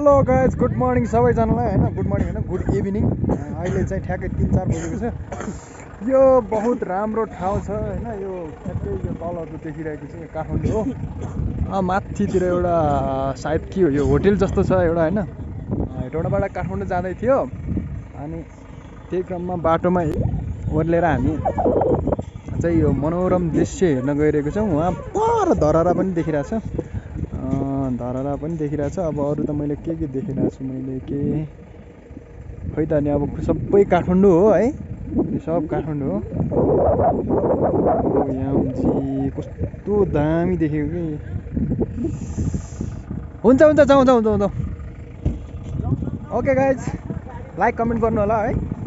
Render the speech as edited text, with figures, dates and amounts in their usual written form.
Hello guys, good morning सबैजनालाई होइन। Good morning होइन, गुड इभिनिङ। अहिले चाहिँ ठ्याक्कै 3-4 बजेको छ। यो बहुत राम्रो ठाउँ छ होइन। यो ठ्याक्कै यो तलहरू देखिरहेको छ, यो काठमाडौँ हो। माथितिर एउटा सायद के हो, यो होटेल जस्तो छ एउटा होइन। हेटौँडाबाट काठमाडौँ जाँदै थियो अनि त्यही क्रममा बाटोमा ओर्लेर हामी चाहिँ यो मनोरम दृश्य हेर्न गइरहेको छौँ। वहाँ पर धरहरा पनि देखिरहेको छ, धरहरा पनि देखिरहेको छ। अब अरू त मैले के देखिरहेको छु, मैले के खै त नि। अब सबै काठमाडौँ हो है, यो सब काठमाडौँ हो। यामजी कस्तो दामी देखेको कि। हुन्छ हुन्छ, जाउँ जाउँ जाउँ जाउँ। ओके गाइज, लाइक कमेन्ट गर्नु होला है।